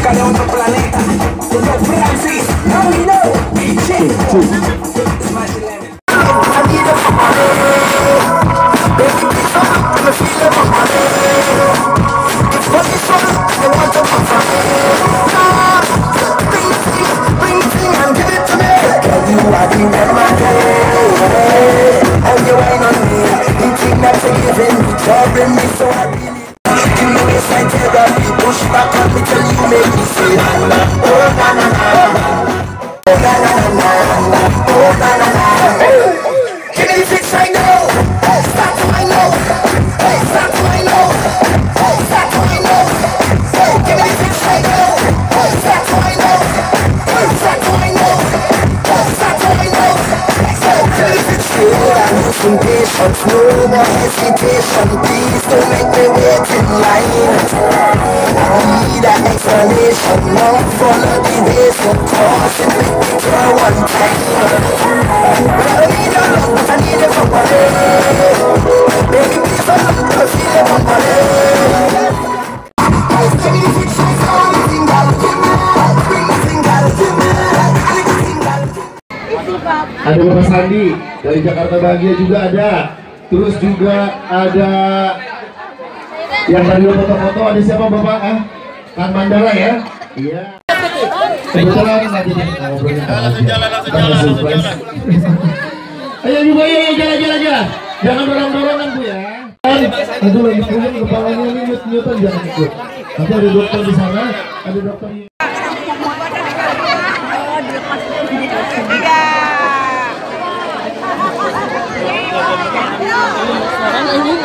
de otro planeta. Yo Francis, no me know, shit. Smash 11. I need a money. Baby, please don't let me feel it, money. It's what you want, I want to bring it and give it to me. Girl, you are the remedy. And you ain't on me. You keep not forgiving me, troubling me, so I really. You know it's like therapy. Push back on me till you make me say, oh na na na, oh na na na, oh na na na. Give me the fix right now. Start to my nose. Start to my nose. Start to my nose. Give me the fix right now. Start to my nose. Start to my nose. Start to my nose. Give me the fix right now. Losing patience, no more hesitation. Please don't make me wait in line. I need an explanation. Now follow the ways so cause it make me try one time. I don't need your love, but I need it for money. Baby, please don't let me feel it for money. Give me the fix right now. Anything gotta give me. Anything gotta give me. Anything gotta give me. Ada Bapak Sandi dari Jakarta Bahagia juga ada. Terus juga ada yang dari foto-foto, ada siapa Bapak? Kang Mandala ya? Iya. Kebetulan nanti ngobrolin. Langsung jalan. Ayo juga ya jalan. Jangan dorong-dorongan Bu ya. Aduh lagi pusing kepalanya ini nyut-nyutan, jangan ikut. Nanti ada dokter di sana, ada dokter. Ini